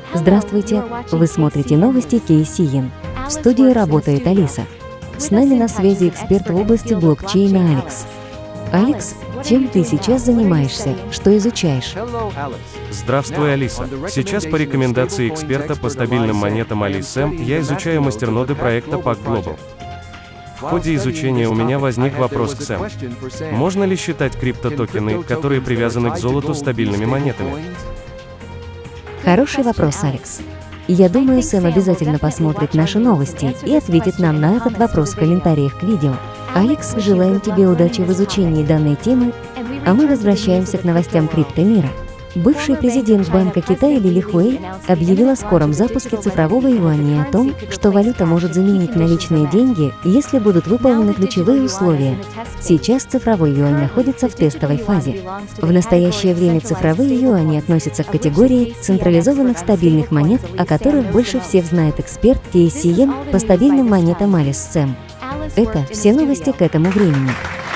Здравствуйте! Вы смотрите новости KCN. В студии работает Алиса. С нами на связи эксперт в области блокчейна Алекс. Алекс, чем ты сейчас занимаешься? Что изучаешь? Здравствуй, Алиса. Сейчас по рекомендации эксперта по стабильным монетам AliSam я изучаю мастерноды проекта Pack Global. В ходе изучения у меня возник вопрос к Сэм. Можно ли считать криптотокены, которые привязаны к золоту, стабильными монетами? Хороший вопрос, Алекс. Я думаю, Сэм обязательно посмотрит наши новости и ответит нам на этот вопрос в комментариях к видео. Алекс, желаем тебе удачи в изучении данной темы, а мы возвращаемся к новостям криптомира. Бывший президент Банка Китая Лили Хуэй объявил о скором запуске цифрового юаня и о том, что валюта может заменить наличные деньги, если будут выполнены ключевые условия. Сейчас цифровой юань находится в тестовой фазе. В настоящее время цифровые юани относятся к категории централизованных стабильных монет, о которых больше всех знает эксперт KCN по стабильным монетам AliSam. Это все новости к этому времени.